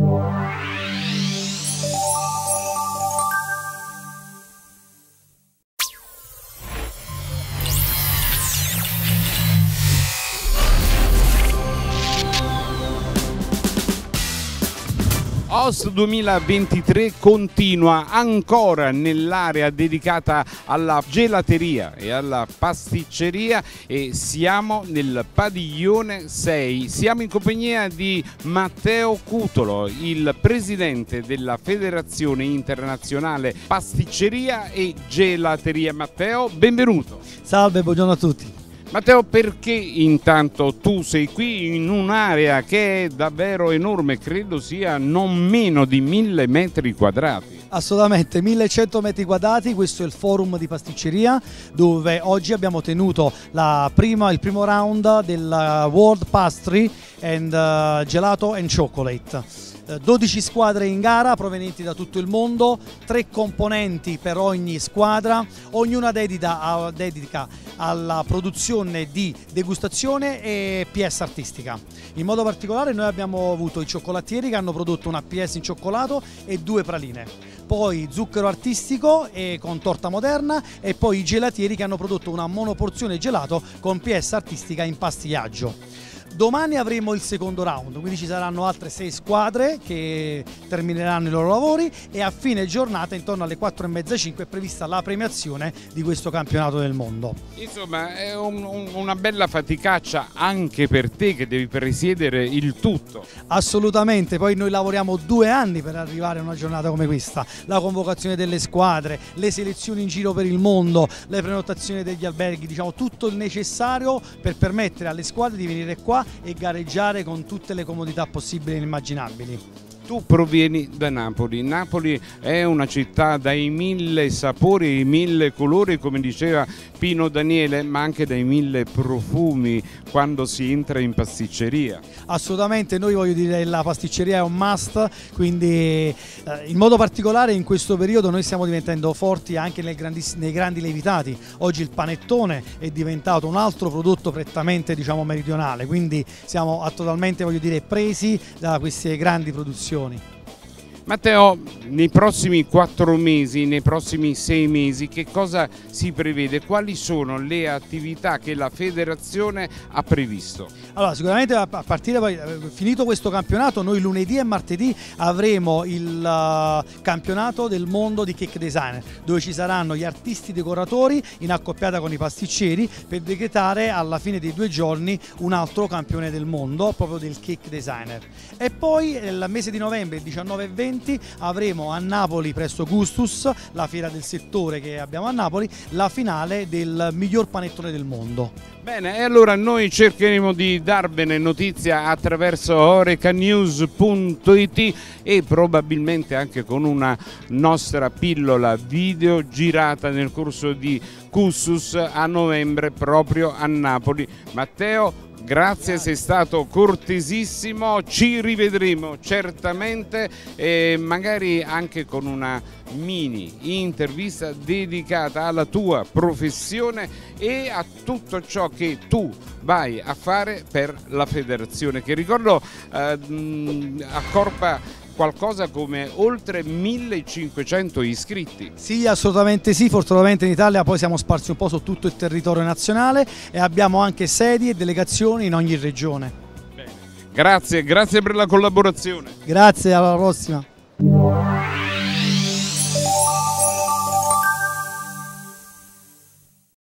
Host 2023 continua ancora nell'area dedicata alla gelateria e alla pasticceria e siamo nel padiglione 6. Siamo in compagnia di Matteo Cutolo, il presidente della Federazione Internazionale Pasticceria e Gelateria. Matteo, benvenuto. Salve, buongiorno a tutti. Matteo, perché intanto tu sei qui in un'area che è davvero enorme, credo sia non meno di 1000 metri quadrati? Assolutamente, 1100 metri quadrati, questo è il forum di pasticceria dove oggi abbiamo tenuto il primo round del World Pastry and Gelato and Chocolate. 12 squadre in gara provenienti da tutto il mondo, 3 componenti per ogni squadra, ognuna dedica alla produzione di degustazione e PS artistica. In modo particolare noi abbiamo avuto i cioccolatieri che hanno prodotto una PS in cioccolato e 2 praline, poi zucchero artistico e con torta moderna e poi i gelatieri che hanno prodotto una monoporzione gelato con PS artistica in pastillaggio. Domani avremo il secondo round, quindi ci saranno altre 6 squadre che termineranno i loro lavori e a fine giornata, intorno alle 4:30-5, è prevista la premiazione di questo campionato del mondo. Insomma, è una bella faticaccia anche per te che devi presiedere il tutto. Assolutamente, poi noi lavoriamo 2 anni per arrivare a una giornata come questa, la convocazione delle squadre, le selezioni in giro per il mondo, le prenotazioni degli alberghi, diciamo tutto il necessario per permettere alle squadre di venire qua e gareggiare con tutte le comodità possibili e immaginabili. Tu provieni da Napoli. Napoli è una città dai 1000 sapori e 1000 colori, come diceva Pino Daniele, ma anche dai 1000 profumi quando si entra in pasticceria. Assolutamente, noi voglio dire la pasticceria è un must, quindi in modo particolare in questo periodo noi stiamo diventando forti anche nei grandi lievitati. Oggi il panettone è diventato un altro prodotto prettamente, diciamo, meridionale, quindi siamo totalmente, voglio dire, presi da queste grandi produzioni. Matteo, nei prossimi 4 mesi, nei prossimi 6 mesi, che cosa si prevede? Quali sono le attività che la federazione ha previsto? Allora, sicuramente a partire poi, finito questo campionato, noi lunedì e martedì avremo il campionato del mondo di cake designer, dove ci saranno gli artisti decoratori in accoppiata con i pasticceri per decretare alla fine dei 2 giorni un altro campione del mondo, proprio del cake designer. E poi nel mese di novembre, il 19 e 20, avremo a Napoli presso Gustus, la fiera del settore che abbiamo a Napoli, la finale del miglior panettone del mondo. Bene, e allora noi cercheremo di darvene notizia attraverso orecanews.it e probabilmente anche con una nostra pillola video girata nel corso di Gustus a novembre proprio a Napoli. Matteo, grazie, sei stato cortesissimo, ci rivedremo certamente e magari anche con una mini intervista dedicata alla tua professione e a tutto ciò che tu vai a fare per la federazione, che ricordo accorpa qualcosa come oltre 1500 iscritti. Sì, assolutamente sì, fortunatamente in Italia poi siamo sparsi un po' su tutto il territorio nazionale e abbiamo anche sedi e delegazioni in ogni regione. Bene. Grazie per la collaborazione. Grazie, alla prossima.